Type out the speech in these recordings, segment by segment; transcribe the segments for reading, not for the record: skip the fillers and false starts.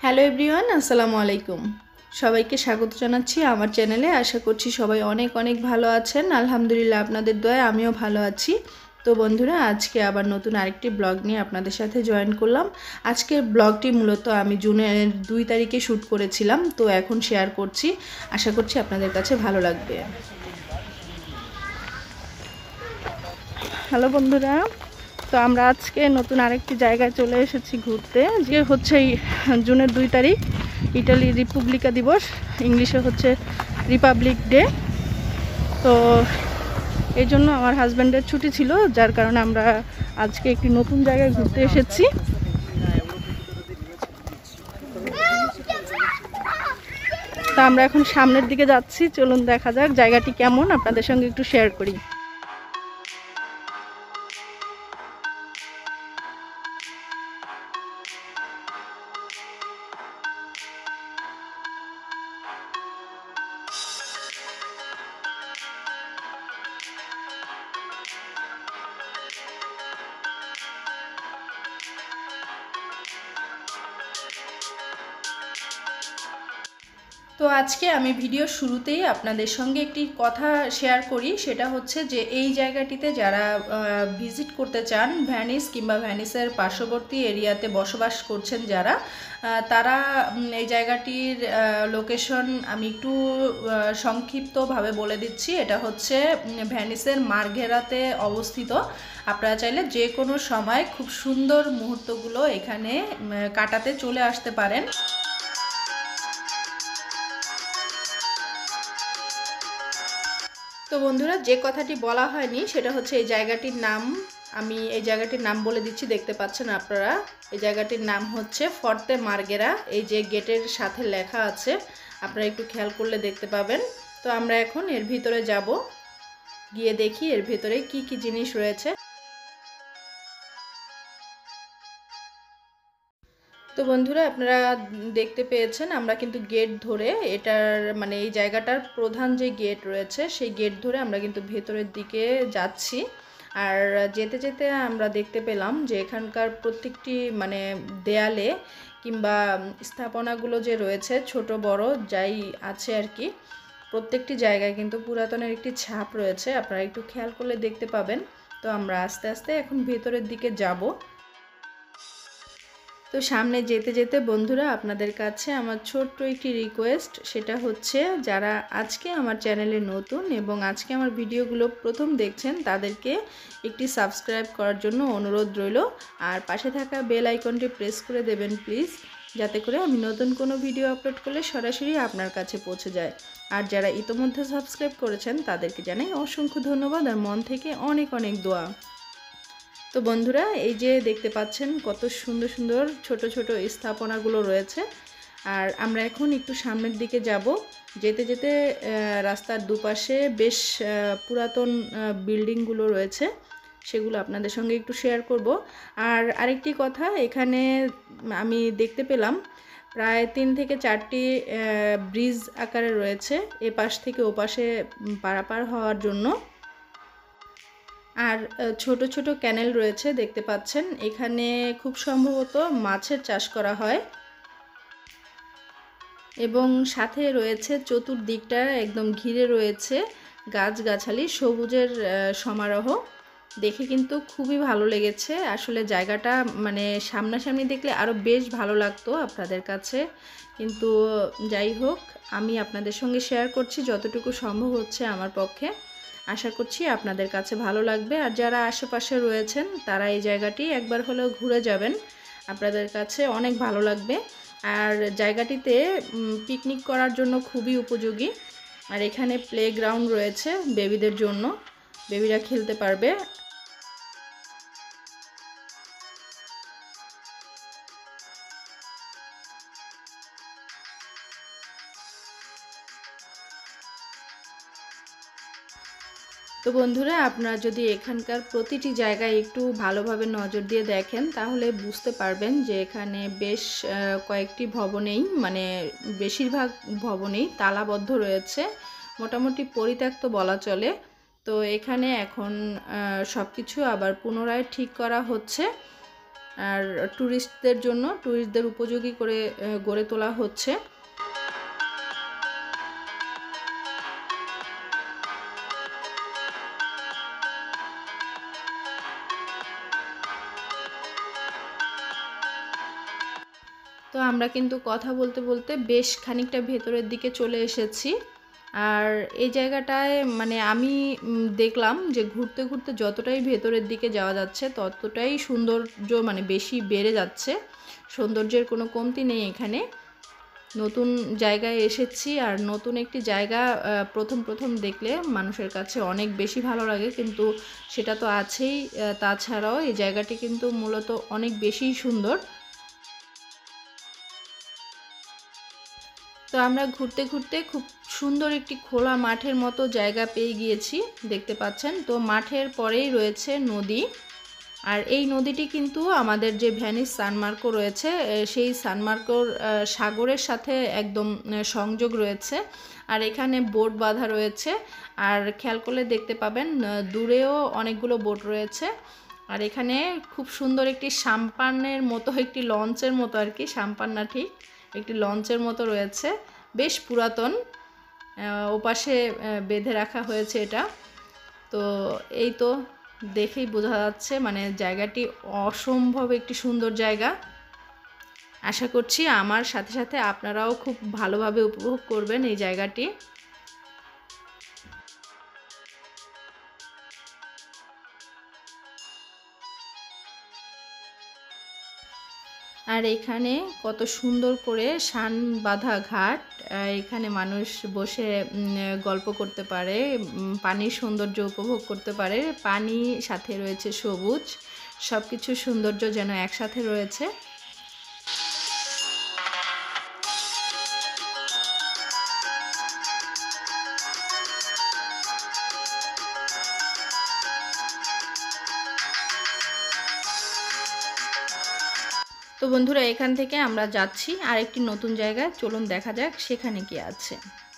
Hello everyone, আসসালামু আলাইকুম। সবাইকে স্বাগত জানাচ্ছি আমার চ্যানেলে। আশা করছি সবাই অনেক অনেক ভালো আছেন। আলহামদুলিল্লাহ, আপনাদের দয়ায় আমিও ভালো আছি। তো বন্ধুরা, আজকে আবার নতুন আরেকটি ব্লগ নিয়ে আপনাদের সাথে জয়েন করলাম। আজকের ব্লগটি মূলত আমি জুনের 2 তারিখে শ্যুট করেছিলাম, তো এখন শেয়ার করছি। আশা করছি আপনাদের কাছে ভালো লাগবে। হ্যালো বন্ধুরা, তো আমরা আজকে নতুন আরেকটি জায়গায় চলে এসেছি ঘুরতে। যে হচ্ছে জুনের 2 তারিখ, ইটালি রিপাবলিকা দিবস, ইংলিশে হচ্ছে রিপাবলিক ডে। তো এই জন্য আমার হাজব্যান্ডের ছুটি ছিল, যার কারণে আমরা আজকে একটি নতুন জায়গায় ঘুরতে এসেছি। তা আমরা এখন সামনের দিকে যাচ্ছি, চলুন দেখা যাক জায়গাটি কেমন, আপনাদের সঙ্গে একটু শেয়ার করি। তো আজকে আমি ভিডিও শুরুতেই আপনাদের সঙ্গে একটি কথা শেয়ার করি। সেটা হচ্ছে যে এই জায়গাটিতে যারা ভিজিট করতে চান, ভ্যানিস কিংবা ভ্যানিসের পার্শ্ববর্তী এরিয়াতে বসবাস করছেন যারা, তারা এই জায়গাটির লোকেশন আমি একটু সংক্ষিপ্তভাবে বলে দিচ্ছি। এটা হচ্ছে ভ্যানিসের মার্ঘেরাতে অবস্থিত। আপনারা চাইলে যে কোনো সময় খুব সুন্দর মুহূর্তগুলো এখানে কাটাতে চলে আসতে পারেন। তো বন্ধুরা, যে কথাটি বলা হয়নি সেটা হচ্ছে এই জায়গাটির নাম। আমি এই জায়গাটির নাম বলে দিচ্ছি, দেখতে পাচ্ছেন আপনারা। এই জায়গাটির নাম হচ্ছে ফর্তে মার্গেরা। এই যে গেটের সাথে লেখা আছে, আপনারা একটু খেয়াল করলে দেখতে পাবেন। তো আমরা এখন এর ভিতরে যাব, গিয়ে দেখি এর ভিতরে কি কি জিনিস রয়েছে। তো বন্ধুরা, আপনারা দেখতে পেয়েছেন আমরা কিন্তু গেট ধরে, এটার মানে এই জায়গাটার প্রধান যে গেট রয়েছে সেই গেট ধরে আমরা কিন্তু ভেতরের দিকে যাচ্ছি। আর যেতে যেতে আমরা দেখতে পেলাম যে এখানকার প্রত্যেকটি মানে দেয়ালে কিংবা স্থাপনাগুলো যে রয়েছে, ছোট বড় যাই আছে আর কি, প্রত্যেকটি জায়গায় কিন্তু পুরাতনের একটি ছাপ রয়েছে। আপনারা একটু খেয়াল করলে দেখতে পাবেন। তো আমরা আস্তে আস্তে এখন ভেতরের দিকে যাব। তো সামনে যেতে যেতে বন্ধুরা, আপনাদের কাছে আমার ছোট্ট একটি রিকোয়েস্ট, সেটা হচ্ছে যারা আজকে আমার চ্যানেলে নতুন এবং আজকে আমার ভিডিওগুলো প্রথম দেখছেন, তাদেরকে একটি সাবস্ক্রাইব করার জন্য অনুরোধ রইল। আর পাশে থাকা বেল আইকনটি প্রেস করে দেবেন প্লিজ, যাতে করে আমি নতুন কোনো ভিডিও আপলোড করলে সরাসরি আপনার কাছে পৌঁছে যায়। আর যারা ইতোমধ্যে সাবস্ক্রাইব করেছেন তাদেরকে জানাই অসংখ্য ধন্যবাদ আর মন থেকে অনেক অনেক দোয়া। তো বন্ধুরা, এই যে দেখতে পাচ্ছেন কত সুন্দর সুন্দর ছোট ছোট স্থাপনাগুলো রয়েছে। আর আমরা এখন একটু সামনের দিকে যাব। যেতে যেতে রাস্তার দুপাশে বেশ পুরাতন বিল্ডিংগুলো রয়েছে, সেগুলো আপনাদের সঙ্গে একটু শেয়ার করব। আর আরেকটি কথা, এখানে আমি দেখতে পেলাম প্রায় 3 থেকে 4টি ব্রিজ আকারে রয়েছে এ পাশ থেকে ও পাশে পারাপার হওয়ার জন্য। আর ছোট ছোট ক্যানেল রয়েছে, দেখতে পাচ্ছেন। এখানে খুব সম্ভবত মাছের চাষ করা হয় এবং সাথে রয়েছে চতুর্দিকটা একদম ঘিরে রয়েছে গাছগাছালি, সবুজের সমারোহ। দেখে কিন্তু খুবই ভালো লেগেছে। আসলে জায়গাটা মানে সামনাসামনি দেখলে আরও বেশ ভালো লাগতো আপনাদের কাছে, কিন্তু যাই হোক, আমি আপনাদের সঙ্গে শেয়ার করছি যতটুকু সম্ভব হচ্ছে আমার পক্ষে। আশা করছি আপনাদের কাছে ভালো লাগবে। আর যারা আশেপাশে রয়েছেন তারা এই জায়গাটি একবার হলেও ঘুরে যাবেন, আপনাদের কাছে অনেক ভালো লাগবে। আর জায়গাটিতে পিকনিক করার জন্য খুবই উপযোগী। আর এখানে প্লেগ্রাউন্ড রয়েছে বেবিদের জন্য, বেবিরা খেলতে পারবে। তো বন্ধুরা, আপনারা যদি এখানকার প্রতিটি জায়গায় একটু ভালোভাবে নজর দিয়ে দেখেন, তাহলে বুঝতে পারবেন যে এখানে বেশ কয়েকটি ভবনেই মানে বেশিরভাগ ভবনেই তালাবদ্ধ রয়েছে, মোটামুটি পরিত্যক্ত বলা চলে। তো এখানে এখন সব কিছু আবার পুনরায় ঠিক করা হচ্ছে। আর ট্যুরিস্টদের উপযোগী করে গড়ে তোলা হচ্ছে। তো আমরা কিন্তু কথা বলতে বলতে বেশ খানিকটা ভেতরের দিকে চলে এসেছি। আর এই জায়গাটায় মানে আমি দেখলাম যে ঘুরতে ঘুরতে যতটাই ভেতরের দিকে যাওয়া যাচ্ছে ততটাই সৌন্দর্য মানে বেশি বেড়ে যাচ্ছে। সৌন্দর্যের কোনো কমতি নেই এখানে। নতুন জায়গায় এসেছি আর নতুন একটি জায়গা প্রথম দেখলে মানুষের কাছে অনেক বেশি ভালো লাগে, কিন্তু সেটা তো আছেই। তাছাড়াও এই জায়গাটি কিন্তু মূলত অনেক বেশিই সুন্দর। তো আমরা ঘুরতে ঘুরতে খুব সুন্দর একটি খোলা মাঠের মতো জায়গা পেয়ে গিয়েছি, দেখতে পাচ্ছেন। তো মাঠের পরেই রয়েছে নদী, আর এই নদীটি কিন্তু আমাদের যে ভ্যানিস সানমার্কো রয়েছে সেই সানমার্কোর সাগরের সাথে একদম সংযোগ রয়েছে। আর এখানে বোট বাঁধা রয়েছে, আর খেয়াল করলে দেখতে পাবেন দূরেও অনেকগুলো বোট রয়েছে। আর এখানে খুব সুন্দর একটি সাম্পানের মতো, একটি লঞ্চের মতো আর কি, সাম্পান না ঠিক, একটি লঞ্চের মতো রয়েছে, বেশ পুরাতন, ওপাশে বেঁধে রাখা হয়েছে এটা। তো এই তো দেখেই বোঝা যাচ্ছে মানে জায়গাটি অসম্ভব একটি সুন্দর জায়গা। আশা করছি আমার সাথে সাথে আপনারাও খুব ভালোভাবে উপভোগ করবেন এই জায়গাটি। আর এখানে কত সুন্দর করে শান বাঁধা ঘাট, এখানে মানুষ বসে গল্প করতে পারে, পানির সৌন্দর্য উপভোগ করতে পারে। পানি সাথে রয়েছে সবুজ, সব কিছু সৌন্দর্য যেন একসাথে রয়েছে। তো বন্ধুরা, এখান থেকে আমরা যাচ্ছি আরেকটি নতুন জায়গায়, চলুন দেখা যাক সেখানে কি আছে।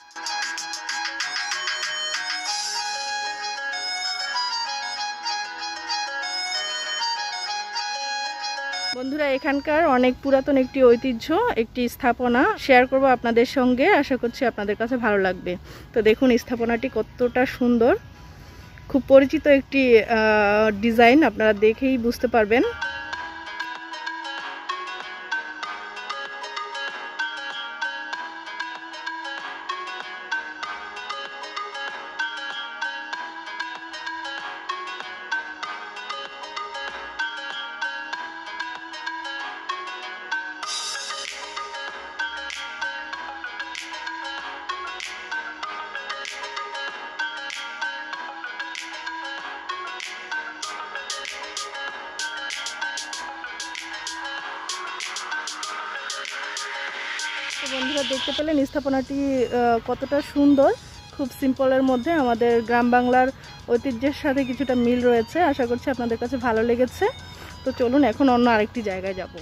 বন্ধুরা, এখানকার অনেক পুরাতন একটি ঐতিহ্য, একটি স্থাপনা শেয়ার করব আপনাদের সঙ্গে, আশা করছি আপনাদের কাছে ভালো লাগবে। তো দেখুন স্থাপনাটি কতটা সুন্দর, খুব পরিচিত একটি ডিজাইন, আপনারা দেখেই বুঝতে পারবেন। বন্ধুরা, দেখতে পেলেন স্থাপনাটি কতটা সুন্দর, খুব সিম্পলের মধ্যে আমাদের গ্রাম বাংলার ঐতিহ্যের সাথে কিছুটা মিল রয়েছে। আশা করছি আপনাদের কাছে ভালো লেগেছে। তো চলুন এখন অন্য আরেকটি জায়গায় যাব।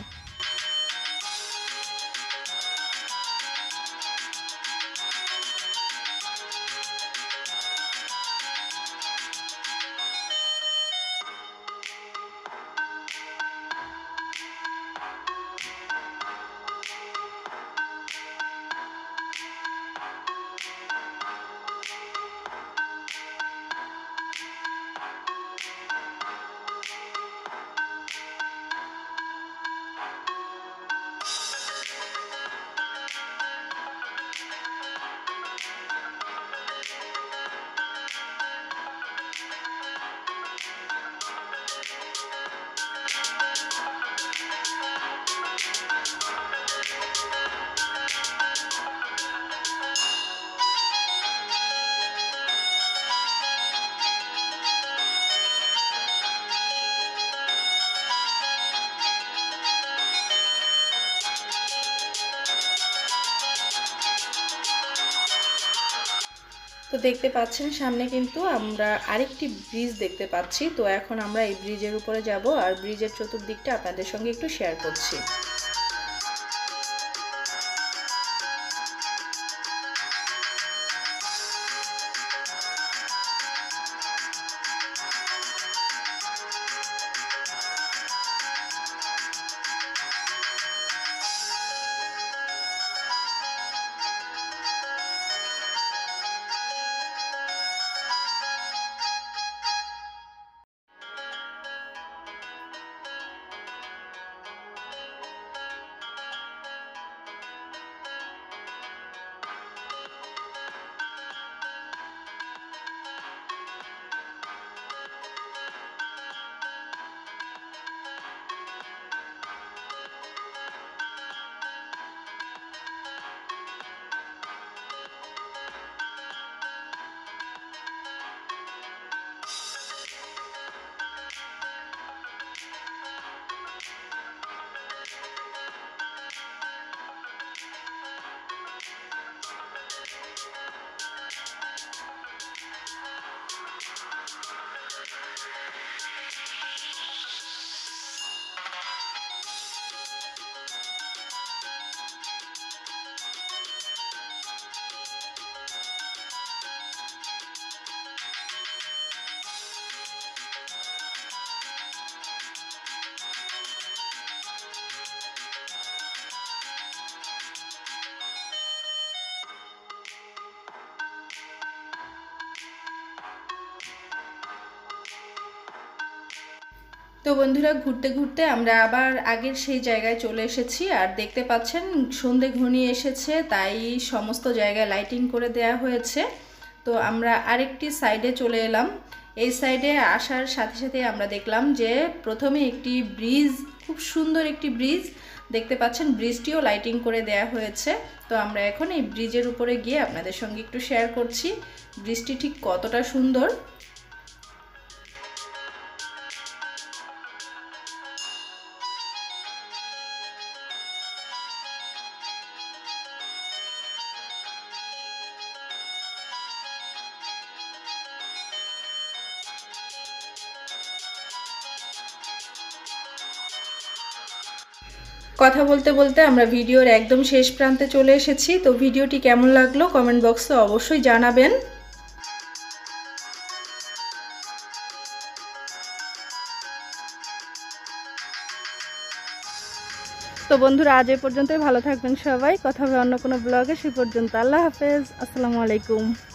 তো দেখতে পাচ্ছেন সামনে কিন্তু আমরা আরেকটি ব্রিজ দেখতে পাচ্ছি। তো এখন আমরা এই ব্রিজের উপরে যাব আর ব্রিজের চতুর্দিকটা আপনাদের সঙ্গে একটু শেয়ার করছি। তো বন্ধুরা ঘুরতে ঘুরতে আমরা আবার আগের সেই জায়গায় চলে এসেছি। আর দেখতে পাচ্ছেন সন্ধে ঘনিয়ে এসেছে, তাই সমস্ত জায়গায় লাইটিং করে দেয়া হয়েছে। তো আমরা আরেকটি সাইডে চলে এলাম। এই সাইডে আসার সাথে সাথে আমরা দেখলাম যে প্রথমে একটি ব্রিজ, খুব সুন্দর একটি ব্রিজ দেখতে পাচ্ছেন, ব্রিজটিও লাইটিং করে দেয়া হয়েছে। তো আমরা এখন এই ব্রিজের উপরে গিয়ে আপনাদের সঙ্গে একটু শেয়ার করছি ব্রিজটি ঠিক কতটা সুন্দর। কথা বলতে বলতে আমরা ভিডিওর একদম শেষ প্রান্তে চলে এসেছি। তো ভিডিওটি কেমন লাগলো কমেন্ট বক্সে অবশ্যই জানাবেন। তো বন্ধুরা আজ এ পর্যন্তই, ভালো থাকবেন সবাই, কথা হবে অন্য কোনো ব্লগে। সে পর্যন্ত আল্লাহ হাফেজ, আসসালামু আলাইকুম।